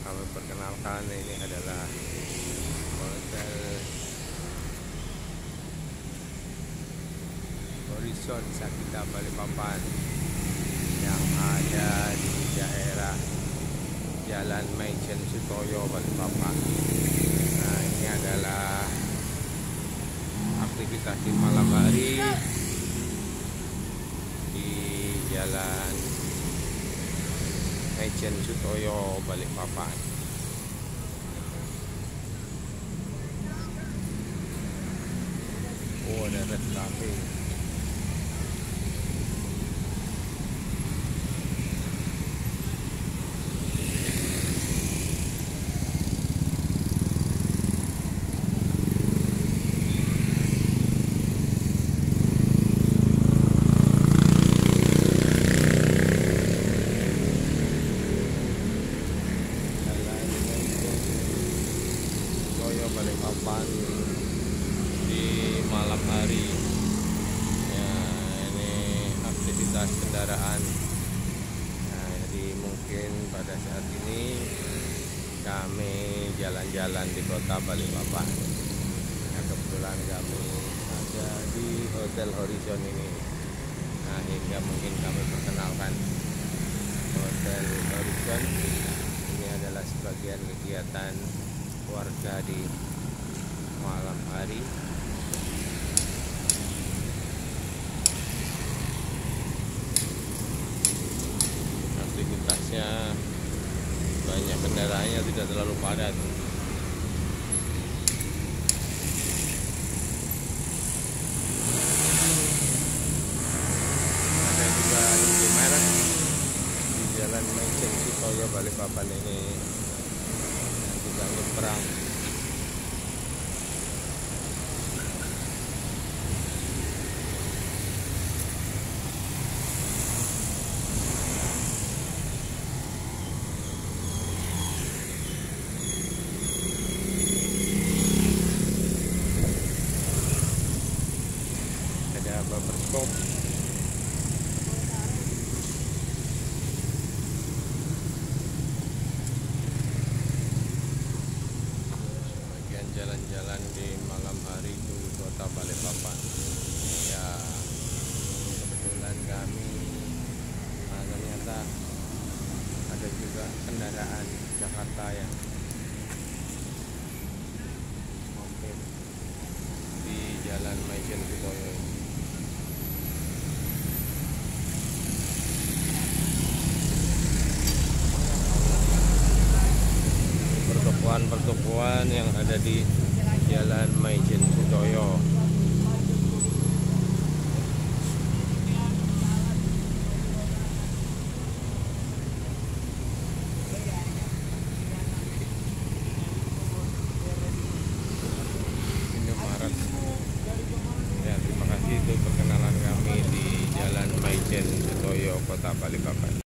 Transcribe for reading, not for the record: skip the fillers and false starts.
kami perkenalkan, ini adalah Hotel Horizon Sakita Balikpapan yang ada di daerah Jalan Maijen Sutoyo Balikpapan. Nah, ini adalah aktivitas di malam hari di Jalan Maijen Sutoyo Balikpapan. Oh, ada Red Cafe. Balikpapan di malam hari ya, ini aktivitas kendaraan. Nah, jadi mungkin pada saat ini kami jalan-jalan di kota Balikpapan. Nah, kebetulan kami ada di Hotel Horizon ini. Nah, hingga mungkin kami perkenalkan Hotel Horizon. Ini adalah sebagian kegiatan warga di malam hari. Aktivitasnya banyak, kendaraannya tidak terlalu padat. Ada juga Indomaret di Jalan Maijen Sutoyo Balikpapan ini juga nyebrang. Ada barbershop. Jalan-jalan di malam hari di kota Balikpapan. Ya, kebetulan kami ternyata ada juga kendaraan Jakarta yang mampir di Jalan Maijen Sutoyo. Pertokoan yang ada di Jalan Maijen Sutoyo. Indomaret. Ya, terima kasih untuk perkenalan kami di Jalan Maijen Sutoyo, Kota Balikpapan.